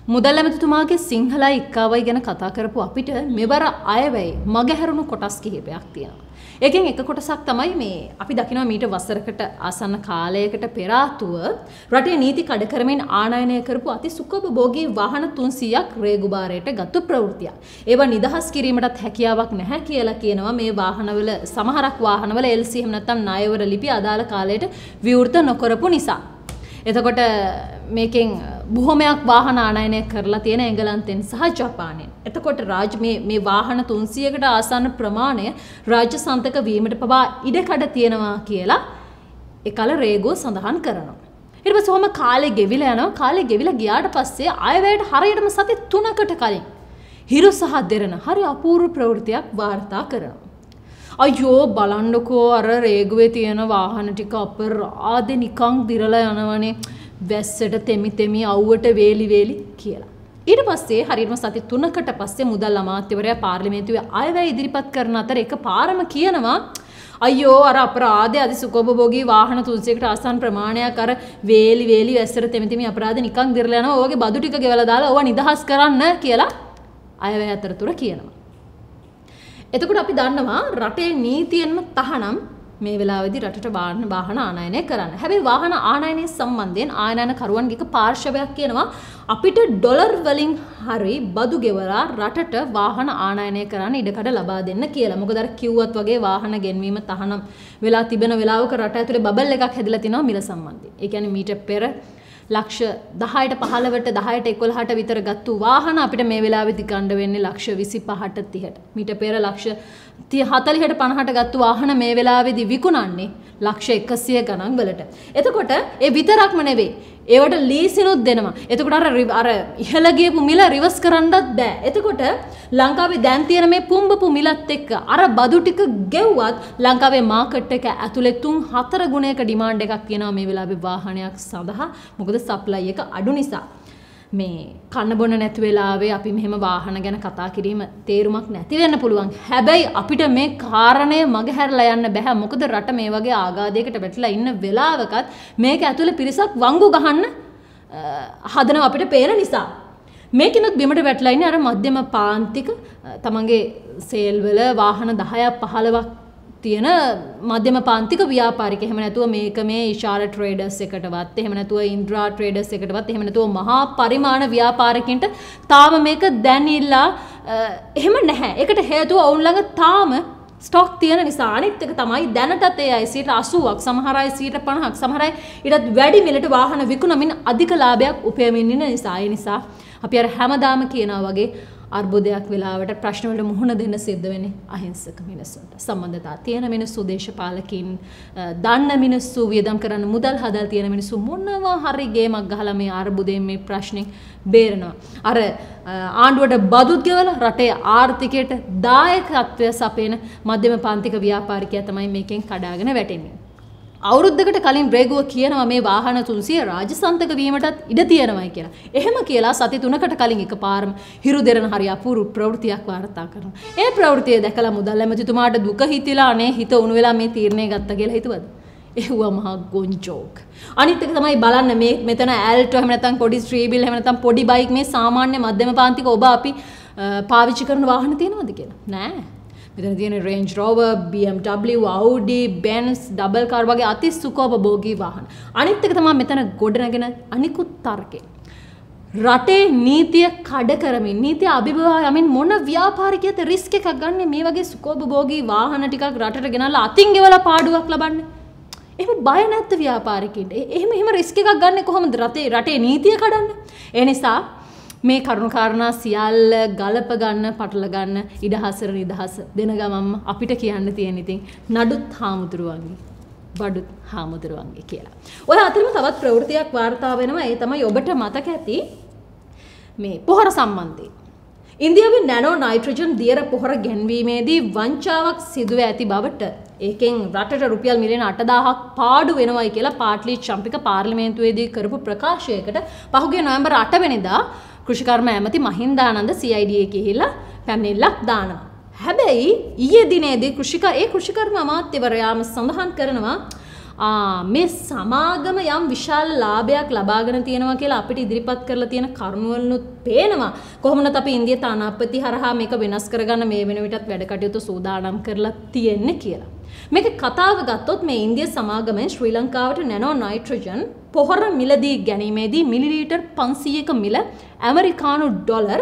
මුදල් ඇමතිතුමාගේ සිංහලයි එක්කාවයි ගැන කතා කරපු අපිට මෙවර අයවැයි මගහැරුණු කොටස් කිහිපයක් තියෙනවා. ඒකෙන් එක කොටසක් තමයි මේ අපි දකිනවා මීට වසරකට ආසන්න කාලයකට පෙර ආතුව රටේ නීති කඩ කරමින් ආනයනය කරපු අති සුඛෝපභෝගී වාහන 300ක් රේගුබාරයට ගත්තු ප්‍රවෘත්තියක්. ඒවා නිදහස් කිරීමටත් හැකියාවක් නැහැ කියලා කියනවා මේ වාහනවල සමහරක් වාහනවල LC එහෙම නැත්නම් ණයවර ලිපි අදාළ කාලයට විවෘත නොකරපු නිසා. එතකොට මේකෙන් බොහොමයක් වාහන ආනයනය කරලා තියෙන එංගලන්තෙන් සහ ජපානයෙන්. එතකොට මේ වාහන 300කට ආසන්න ප්‍රමාණය රාජ්‍ය සන්තක වීමට පවා ඉඩකඩ තියෙනවා කියලා එකල රේගුව සඳහන් කරනවා. ඊට පස්සේ කොහොම කාලේ ගෙවිලා යනවා. කාලේ ගෙවිලා ගියාට පස්සේ ආයවැයට හරියටම සති 3කට කලින් හිරු සහ දෙරණ හරි අපූර්ව ප්‍රවෘත්තියක් වාර්තා කරනවා. අයියෝ බලන්නකෝ අර රේගුවේ තියෙන වාහන ටික අපරාධේ නිකන් දිරලා යනවනේ වැස්සට තෙමි අවුවට වේලි කියලා. ඊට පස්සේ හරියටම සති 3කට පස්සේ මුදල් අමාත්‍යවරයා පාර්ලිමේන්තුවේ අයවැය ඉදිරිපත් කරන අතර එකපාරම කියනවා අයියෝ අර අපරාධය අධි සුඛෝපභෝගී වාහන 300කට ආසන්න ප්‍රමාණයක් අර වේලි වැස්සට තෙමි අපරාධ නිකන් දිරලා යනවා. ඔයගේ බදු ටික ගෙවලා දාලා ඕවා නිදහස් කරන්න කියලා අයවැය අතරතුර කියනවා. එතකොට අපි දන්නවා රටේ නීතියෙන්ම තහනම් මේ වෙලාවේදී රටට වාහන ආනයනය කරන්න. හැබැයි වාහන ආනයනය සම්බන්ධයෙන් ආනයන කරුවන්ගේ එක පාර්ශවයක් කියනවා අපිට ඩොලර් වලින් හරි බදු ගෙවලා රටට වාහන ආනයනය කරන්න ඉඩකඩ ලබා දෙන්න කියලා. මොකද අර කිව්වත් වගේ වාහන ගෙන්වීම තහනම් වෙලා තිබෙන වෙලාවක රට ඇතුලේ බබල් එකක් හැදිලා තිනවා මිල සම්බන්ධයෙන්. ඒ කියන්නේ මීට පෙර ලක්ෂ 10ට 15ට 10ට 11ට විතර ගත්තු වාහන අපිට මේ වෙලාවේදී ගන්න වෙන්නේ ලක්ෂ 25ට 30ට. මීට පෙර ලක්ෂ 40ට 50ට ගත්තු වාහන මේ වෙලාවේදී විකුණන්නේ ලක්ෂ 100 ගණන් වලට. එතකොට ඒ විතරක්ම නෙවෙයි. ඒවට ලීසිනුත් දෙනවා. එතකොට අර ඉහළ ගියපු මිල රිවර්ස් කරන්නත් බෑ. එතකොට ලංකාවේ දැන් තියෙන මේ පුම්බපු මිලත් එක්ක අර බදු ටික ගෙව්වත් ලංකාවේ මාකට් එක ඇතුලේ 3-4 ගුණයක ඩිමාන්ඩ් එකක් තියෙනවා මේ වෙලාවේ වාහනයක් සඳහා. මොකද සප්ලයි එක අඩු නිසා. මේ කන්න බොන්න නැති වෙලාවේ අපි මෙහෙම වාහන ගැන කතා කිරීම තේරුමක් නැති වෙන්න පුළුවන්. හැබැයි අපිට මේ කාරණය මගහැරලා යන්න බෑ. මොකද රට මේ වගේ ආගාදයකට වැටිලා ඉන්න වෙලාවකත් මේක ඇතුලේ පිරිසක් වංගු ගහන්න හදනවා අපිට පේන නිසා. මේකිනුත් බිමට වැටලා ඉන්නේ අර මධ්‍යම පාන්තික තමන්ගේ සේල් වල වාහන 10ක් 15ක් තියෙන මධ්‍යම පාන්තික ව්‍යාපාරික. එහෙම නැතුව මේක මේ ඉෂාර ට්‍රේඩර්ස් එකටවත් එහෙම නැතුව ඉන්ද්‍රා ට්‍රේඩර්ස් එකටවත් එහෙම නැතුව මහා පරිමාණ ව්‍යාපාරිකින්ට තාම මේක දැනිලා එහෙම නැහැ. ඒකට හේතුව ඔවුන් ළඟ තාම ස්ටොක් තියෙන නිසා. අනිත් එක තමයි දැනටත් ඒ අය 80ක් සමහර අය 50ක් සමහර අය ඊටත් වැඩි මිලට වාහන විකුණමින් අධික ලාභයක් උපයමින් ඉන්න නිසා. ඒ නිසා අපි අර හැමදාම කියනවා වගේ අර්බුදයක් වෙලාවට ප්‍රශ්න වලට මුහුණ දෙන්න සිද්ධ වෙන්නේ අහිංසක මිනිස්සුන්ට. සම්බන්ධතා තියෙන මිනිස්සු, දේශපාලකින් දන්න මිනිස්සු, වියදම් කරන්න මුදල් හදලා තියෙන මිනිස්සු මොනවා හරි ගේමක් ගහලා මේ අර්බුදයෙන් මේ ප්‍රශ්نين බේරනවා. අර ආණ්ඩුවට බදුත් ගෙවලා රටේ ආර්ථිකයට දායකත්වය සපයන මධ්‍යම පාන්තික ව්‍යාපාරිකයා තමයි මේකෙන් කඩාගෙන වැටෙන්නේ. අවුරුද්දකට කලින් රේගුව කියනවා මේ වාහන 300 රාජ්‍ය සන්තක වීමටත් ඉඩ තියෙනවායි කියලා. එහෙම කියලා සති 3කට කලින් එකපාරම හිරු දෙරණ හරිය අපූර්ව ප්‍රවෘත්තියක් වාර්තා කරනවා. ඒ ප්‍රවෘත්තිය දැකලා මුදල් ඇමතිතුමාට දුක හිතිලා අනේ හිත උණු වෙලා මේ තීරණය ගත්තා කියලා හිතුවද? ඒව මහා ගොන්ජෝක්. අනිත් එක තමයි බලන්න මේ මෙතන ඇල්ටෝ එහෙම නැත්නම් පොඩි ස්ට්‍රීබිල් එහෙම නැත්නම් පොඩි බයික් මේ සාමාන්‍ය මධ්‍යම පාන්තික ඔබ අපි පාවිච්චි කරන වාහන තියෙනවද කියලා? නෑ. මෙතන තියෙන Range Rover, BMW, Audi, Benz, double car වගේ අති සුඛෝපභෝගී වාහන. අනිත් එක තමයි මෙතන ගොඩනගෙන අනිකුත් තර්කේ. රටේ නීතිය කඩ කරමින් නීතිය අභිබවා යමින් මොන ව්‍යාපාරිකයද රිස්ක් එකක් ගන්න මේ වගේ සුඛෝපභෝගී වාහන ටිකක් රටට ගෙනල්ලා අතින් ගෙවලා පාඩුවක් ලබන්නේ? එහෙම බය නැත්ද ව්‍යාපාරිකයින්ට? එහෙම රිස්ක් එකක් ගන්න කොහොමද රටේ නීතිය කඩන්නේ? ඒ නිසා මේ කරුණු කාරණා සියල්ල ගලප ගන්න පටල ගන්න ඉඩහසර නිදහස දෙන ගමම්ම අපිට කියන්න තියෙන ඉතින් නඩුත් හාමුදුරුවන්ගේ බඩුත් හාමුදුරුවන්ගේ කියලා. ඔය අතරම තවත් ප්‍රවෘත්තියක් වාර්තා වෙනවා. ඒ තමයි ඔබට මතක ඇති මේ පොහොර සම්බන්ධයෙන්. ඉන්දියාවේ නැනෝ නයිට්‍රජන් දියර පොහොර ගැන්වීමේදී වංචාවක් සිදුව ඇති බවට ඒකෙන් රටට රුපියල් මිලියන 8000ක් පාඩු වෙනවයි කියලා පාට්ලි චම්පික පාර්ලිමේන්තුවේදී කරපු ප්‍රකාශයකට පහුගිය නොවැම්බර් 8 වෙනිදා කෘෂිකර්ම ඇමති මහින්දානන්ද CID ගිහිල්ලා පැමිණිල්ලක් දානවා. හැබැයි ඊයේ දිනේදී කෘෂිකර්ම අමාත්‍යවරයාම සඳහන් කරනවා මේ සමාගම යම් විශාල ලාභයක් ලබාගෙන තියෙනවා කියලා අපිට ඉදිරිපත් කරලා තියෙන කරුණවලුත් පේනවා. කොහොමද අපි ඉන්දිය තානාපති හරහා මේක වෙනස් කරගන්න මේ වෙන විටත් වැඩ කටයුතු සූදානම් කරලා තියෙන්නේ කියලා. මේක කතාව ගත්තොත් මේ ඉන්දිය සමාගමෙන් ශ්‍රී ලංකාවට නැනෝ නයිට්‍රජන් පොහොර මිලදී ගැනීමේදී මිලිලීටර් 500ක මිල ඇමරිකානු ඩොලර්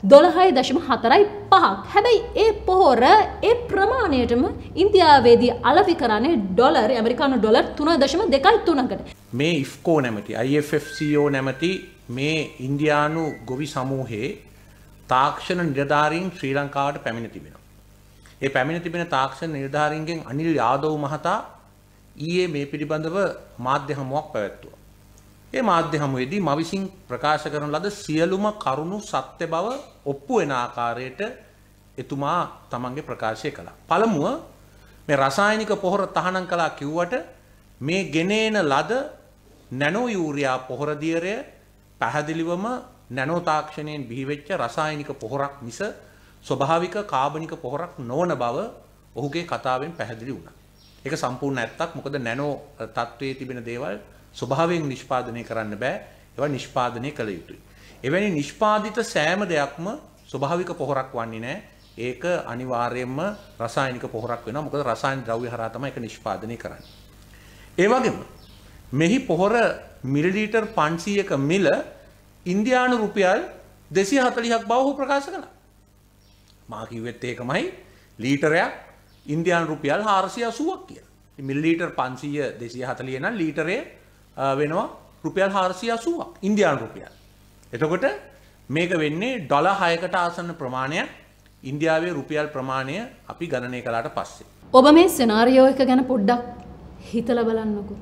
12.45ක්. හැබැයි ඒ පොහොර ඒ ප්‍රමාණයටම ඉන්දියාවේදී අලෙවි කරන්නේ ඇමරිකානු ඩොලර් 3.23කට. මේ ඉෆ්කෝ නැමැති IFFCO නැමැති මේ ඉන්දියානු ගොවි සමූහයේ තාක්ෂණ නිලධාරීන් ශ්‍රී ලංකාවට පැමිණ තිබෙනවා. ඒ පැමිණ තිබෙන තාක්ෂණ නිලධාරීන්ගෙන් අනිල් යාදව මහතා ඊයේ මේ පිළිබඳව මාධ්‍ය හමුවක් පැවැත්තුවා. ඒ මාධ්‍ය හමුවේදී මා විසින් ප්‍රකාශ කරන ලද සියලුම කරුණු සත්‍ය බව ඔප්පු වෙන ආකාරයට එතුමා තමන්ගේ ප්‍රකාශය කළා. පළමුව මේ රසායනික පොහොර තහනම් කළා කිව්වට මේ ගෙනේන ලද නැනෝ යූරියා පොහොර දියරය පැහැදිලිවම නැනෝ තාක්ෂණයෙන් බිහිවෙච්ච රසායනික පොහොරක් මිස ස්වභාවික කාබනික පොහොරක් නොවන බව ඔහුගේ කතාවෙන් පැහැදිලි වුණා. ඒක සම්පූර්ණ ඇත්තක්. මොකද නැනෝ තත්වයේ තිබෙන දේවල් ස්වභාවයෙන් නිෂ්පාදනය කරන්න බෑ. ඒවා නිෂ්පාදනය කළ යුතුයි. එවැනි නිෂ්පාදිත සෑම දෙයක්ම ස්වභාවික පොහොරක් වන්නේ නැහැ. ඒක අනිවාර්යයෙන්ම රසායනික පොහොරක් වෙනවා. මොකද රසායනික ද්‍රව්‍ය හරහා තමයි ඒක නිෂ්පාදනය කරන්නේ. ඒ වගේම මෙහි පොහොර මිලිලීටර් 500ක මිල ඉන්දියානු රුපියල් 240ක් බව ඔහු ප්‍රකාශ කළා. මා කිව්වෙත් ඒකමයි ලීටරයක් ඉන්දියානු රුපියල් 480ක් කියලා. මිලිලීටර් 500 240 නම් ලීටරේ වෙනවා රුපියල් 480ක් ඉන්දියානු රුපියල්. එතකොට මේක වෙන්නේ ඩොලර් 6කට ආසන්න ප්‍රමාණයක් ඉන්දියාවේ රුපියල් ප්‍රමාණය අපි ගණනය කළාට පස්සේ. ඔබ මේ සිනාරියෝ එක ගැන පොඩ්ඩක් හිතලා බලන්නකෝ.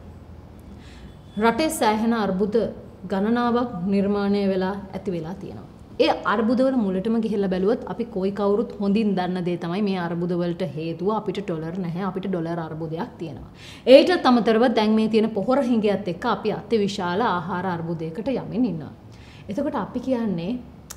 රටේ සෑහෙන අර්බුද ගණනාවක් නිර්මාණය වෙලා ඇති වෙලා තියෙනවා. ඒ අර්බුදවල මුලටම ගිහිල්ලා බැලුවොත් අපි කොයි කවුරුත් හොඳින් දන්න දේ තමයි මේ අර්බුදවලට හේතුව අපිට ඩොලර් නැහැ, අපිට ඩොලර් අර්බුදයක් තියෙනවා. ඒටත් අමතරව දැන් මේ තියෙන පොහොර හිඟයත් එක්ක අපි අතිවිශාල ආහාර අර්බුදයකට යමින් ඉන්නවා. එතකොට අපි කියන්නේ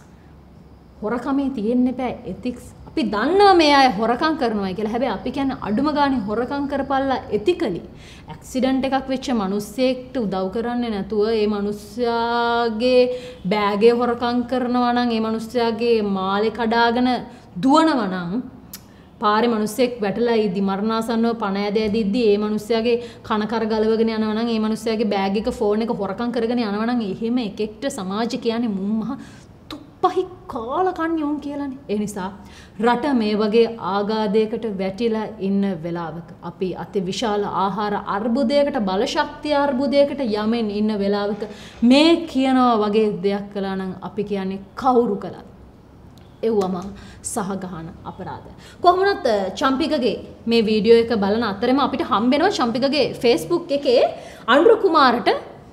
හොරකමේ තියෙන්න බෑ එතික්ස්. අපි දන්නවා මේ අය හොරකම් කරනවා කියලා. හැබැයි අපි කියන්නේ අඩුම ගානේ හොරකම් කරපල්ලා එතිකලි. ඇක්සිඩන්ට් එකක් වෙච්ච මිනිස්සෙක්ට උදව් කරන්නේ නැතුව ඒ මිනිස්යාගේ බෑගේ හොරකම් කරනවා නම්, ඒ මිනිස්යාගේ මාලේ කඩාගෙන දුවනවා නම්, පාරේ මිනිස්සෙක් වැටලා ඉදි මරණාසන්නව පණ ඇදෙද්දී ඒ මිනිස්යාගේ කන කර ගලවගෙන යනවා නම්, ඒ මිනිස්යාගේ බෑග් එක ෆෝන් එක හොරකම් කරගෙන යනවා නම්, එහෙම එකෙක්ට සමාජය කියන්නේ මුම්මහ පහි කාලකන්‍යෝන් කියලානේ. ඒ නිසා රට මේ වගේ ආගාදයකට වැටිලා ඉන්න වෙලාවක අපි අති විශාල ආහාර අර්බුදයකට, බලශක්තිය අර්බුදයකට යමින් ඉන්න වෙලාවක මේ කියනවා වගේ දෙයක් කළා නම් අපි කියන්නේ කවුරු කළත් එව්වම සහගහන අපරාධ. කොහොමනත් චම්පිකගේ මේ වීඩියෝ එක බලන අතරම අපිට හම්බෙනවා චම්පිකගේ Facebook එකේ අනුර කුමාරට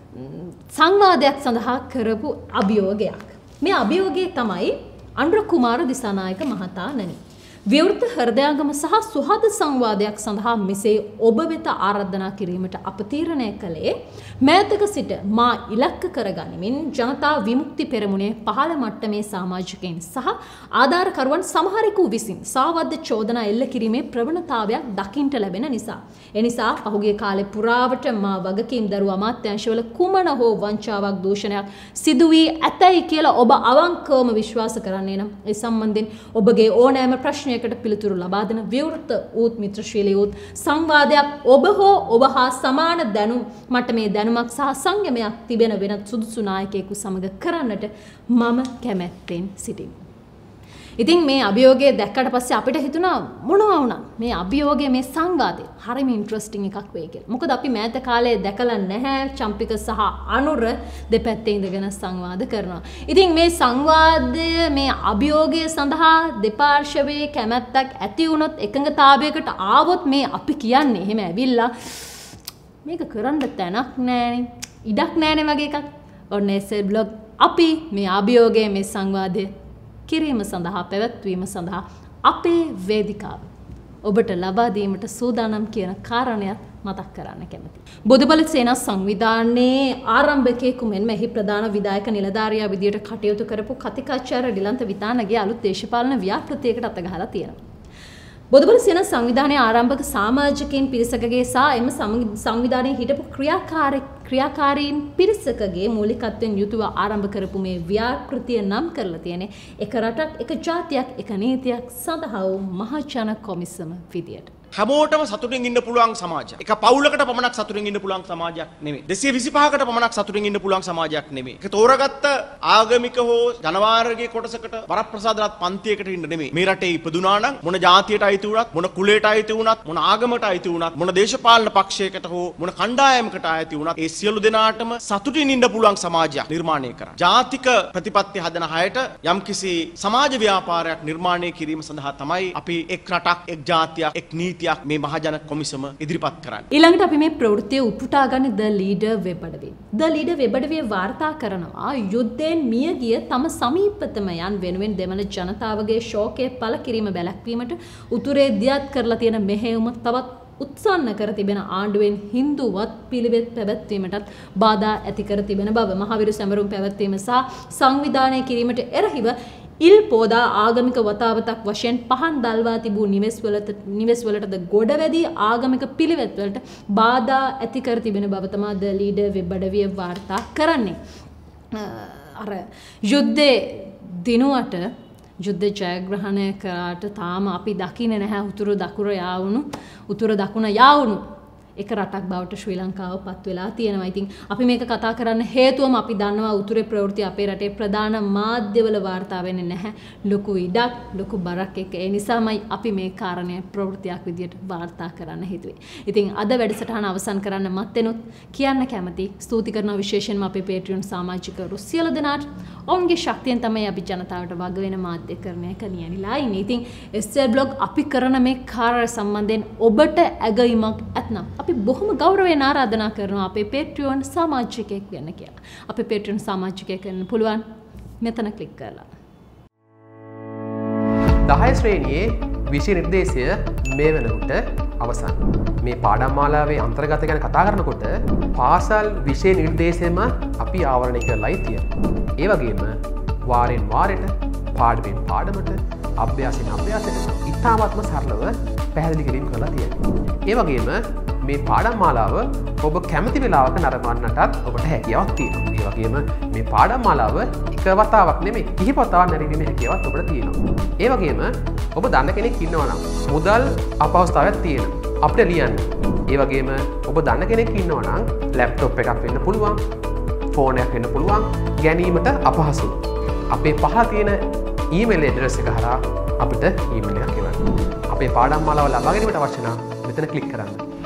සංවාදයක් සඳහා කරපු අභියෝගයක්. මේ අභියෝගය තමයි අනුර කුමාර දිසානායක මහතා නනි. විවෘත හෘදයාගම සහ සුහද සංවාදයක් සඳහා මෙසේ ඔබ වෙත ආරාධනා කිරීමට අප තීරණය කළේ මෑතක සිට මා ඉලක්ක කරගනිමින් ජනතා විමුක්ති පෙරමුණේ පහළ මට්ටමේ සමාජිකයින් සහ ආධාරකරුවන් සමහරෙකු විසින් සාවද්ද චෝදනා එල්ල කිරීමේ ප්‍රවණතාවයක් දකින්ට ලැබෙන නිසා. එනිසා පහුගිය කාලේ පුරාවට මා වගකීම් දරුව අමාත්‍යාංශවල කුමන හෝ වංචාවක් දූෂණයක් සිදු වී ඇතැයි කියලා ඔබ අවංකවම විශ්වාස කරන්නේ නම් ඒ සම්බන්ධයෙන් ඔබගේ ඕනෑම ප්‍රශ්නයකට පිළිතුරු ලබා දෙන විවෘත වූත් මිත්‍රශීලී වූත් සංවාදයක් ඔබ හෝ ඔබ හා සමාන දැනුම් මට්ටමේ දැනුමක් සහ සංයමයක් තිබෙන වෙනත් සුදුසු නායකයෙකු සමග කරන්නට මම කැමැත්තෙන් සිටිමි. ඉතින් මේ අභියෝගය දැක්කට පස්සේ අපිට හිතුණා මොනවා වුණත් මේ අභියෝගය, මේ සංවාදය හරිම ඉන්ටරෙස්ටිං එකක් වෙයි කියලා. මොකද අපි මෑත කාලේ දැකලා නැහැ චම්පික සහ අනුර දෙපැත්තේ ඉඳගෙන සංවාද කරනවා. ඉතින් මේ සංවාදය, මේ අභියෝගය සඳහා දෙපාර්ශවයේ කැමැත්තක් ඇති වුණොත්, එකඟතාවයකට ආවොත් මේ අපි කියන්නේ එහෙම ඇවිල්ලා මේක කරන්න තැනක් නැහැනේ, ඉඩක් නැහැනේ වගේ එකක්. ඔන්න එසේ බ්ලොග් අපි මේ අභියෝගය, මේ සංවාදය කිරීම සඳහා, පැවැත්වීම සඳහා අපේ වේදිකාව ඔබට ලබා දීමට සූදානම් කියන කාරණයක් මතක් කරන්න කැමතියි. බොදුබල සේනා සංවිධානයේ ආරම්භකයෙකු මෙන්ම එහි ප්‍රධාන විධායක නිලධාරියා විදියට කටයුතු කරපු කතිකාචාර්ය ඩිලන්ත විතානගේ අලුත් දේශපාලන ව්‍යාපෘතියකට අත ගහලා තියෙනවා. බොදුබල සේන සංවිධානයේ ආරම්භක සමාජිකයින් පිරිසකගේ සහ එම සංවිධානයේ හිටපු ක්‍රියාකාරීන් පිරිසකගේ මූලිකත්වයෙන් යුතුව ආරම්භ කරපු මේ ව්‍යාපෘතිය නම් කරලා තියෙන්නේ එක රටක් එක ජාතියක් එක නීතියක් සඳහා වූ මහජන කොමිසම විදියට. හැමෝටම සතුටින් ඉන්න පුළුවන් සමාජයක්. එක පවුලකට පමණක් සතුටින් ඉන්න පුළුවන් සමාජයක් නෙමෙයි. 225කට පමණක් සතුටින් ඉන්න පුළුවන් සමාජයක් නෙමෙයි. ඒක තෝරාගත්ත ආගමික හෝ ජනවාර්ගයේ කොටසකට වරප්‍රසාදවත් පන්තියකට ඉන්න නෙමෙයි. මේ රටේ ඉපදුනා නම් මොන ජාතියට අයිති වුණත්, මොන කුලයට අයිති වුණත්, මොන ආගමකට අයිති වුණත්, මොන දේශපාලන පක්ෂයකට හෝ මොන කණ්ඩායමකට අයිති වුණත්, ඒ සියලු දෙනාටම සතුටින් ඉන්න පුළුවන් සමාජයක් නිර්මාණය කරන්න. ජාතික ප්‍රතිපත්ති හදන හයට යම්කිසි සමාජ ව්‍යාපාරයක් නිර්මාණය කිරීම සඳහා තමයි අපි එක් රටක්, එක් ජාතියක්, එක් නීතියක් මේ මහජන කොමිසම ඉදිරිපත් කරන්නේ. ඊළඟට අපි මේ ප්‍රවෘත්තිය උපුටා ගන්න ද ලීඩර් වෙබ් අඩවියෙන්. ද ලීඩර් වෙබ් අඩවිය වාර්තා කරනවා යුද්ධයෙන් මිය ගිය තම සමීපතමයන් වෙනුවෙන් දෙමළ ජනතාවගේ ශෝකය පළ කිරීම වැළැක්වීමට උතුරේ දියත් කරලා තියෙන මෙහෙයුම තවත් උත්සන්න කර තිබෙන ආණ්ඩුවෙන් හින්දුවත් පිළිවෙත් පැවැත්වීමටත් බාධා ඇති කර තිබෙන බව මහවිරු සැමරුම් පැවැත්වීම සහ සංවිධානය කිරීමට එරෙහිව ඉල් පෝදා ආගමික වතාවතක් වශයෙන් පහන් දල්වා තිබූ නිවෙස්වලටද ගොඩවැදී ආගමික පිළිවෙත්වලට බාධා ඇති කර තිබෙන බව තමයි ද ලීඩර් වෙබ් අඩවිය වාර්තා කරන්නේ. අර යුද්ධේ දිනුවට යුද්ධ ජයග්‍රහණය කරාට තාම අපි දකින්නේ නැහැ උතුර දකුණ යාවුණු එක රටක් බවට ශ්‍රී ලංකාව පත් වෙලා තියෙනවා. ඉතින් අපි මේක කතා කරන්න හේතුවම අපි දන්නවා උතුරේ ප්‍රවෘත්ති අපේ රටේ ප්‍රධාන මාධ්‍යවල වාර්තා වෙන්නේ නැහැ. ලොකු ඉඩක්, ලොකු බරක් එක්ක. ඒ නිසාමයි අපි මේ කාරණය ප්‍රවෘත්තියක් විදියට වාර්තා කරන්න හිතුවේ. ඉතින් අද වැඩසටහන අවසන් කරන්න මත්තෙනුත් කියන්න කැමති ස්තුති කරනවා විශේෂයෙන්ම අපේ Patreon සමාජිකවරු සියලු දෙනාට. ඔවුන්ගේ ශක්තියෙන් තමයි අපි ජනතාවට වග වෙන මාධ්‍යකරණය කරනියලා ඉන්නේ. ඉතින් SL blog අපි කරන මේ කාර්ය සම්බන්ධයෙන් ඔබට ඇගීමක් ඇතනම් අපි බොහොම ගෞරවයෙන් ආරාධනා කරනවා අපේ Patreon සමාජිකයෙක් වෙන්න කියලා. අපේ Patreon සමාජිකයෙක් වෙන්න පුළුවන් මෙතන ක්ලික් කරලා. 10 ශ්‍රේණියේ විෂය නිර්දේශය මේ වෙනකොට අවසන්. මේ පාඩම් මාලාවේ අන්තර්ගත ගැන කතා කරනකොට පාසල් විෂය නිර්දේශයම අපි ආවරණය කරලායි තියෙන්නේ. ඒ වගේම වාරෙන් වාරයට පාඩමෙන් පාඩමට අභ්‍යාසයෙන් අභ්‍යාසයට ඉතාමත්ම සරලව පැහැදිලි කිරීම කරලා තියෙනවා. ඒ වගේම මේ පාඩම් මාලාව ඔබ කැමති වෙලාවක නරඹන්නටත් ඔබට හැකියාවක් තියෙනවා. ඒ වගේම මේ පාඩම් මාලාව එක වතාවක් නෙමෙයි කිහිප වතාවක් නැරඹීමේ හැකියාවක් ඔබට තියෙනවා. ඒ වගේම ඔබ දන්න කෙනෙක් ඉන්නවා නම් මුදල් අපහසුතාවයක් තියෙනවා. අපිට ලියන්න. ඒ වගේම ඔබ දන්න කෙනෙක් ඉන්නවා නම් ලැප්ටොප් එකක් වෙන්න පුළුවන්, ෆෝන් එකක් වෙන්න පුළුවන්, ගැනීමට අපහසුයි. අපේ පහළ තියෙන ඊමේල් ඇඩ්‍රස් එක හරහා අපිට ඊමේල් එකක් එවන්න. අපේ පාඩම් මාලාව ලබා ගැනීමට අවශ්‍ය නම් මෙතන ක්ලික් කරන්න.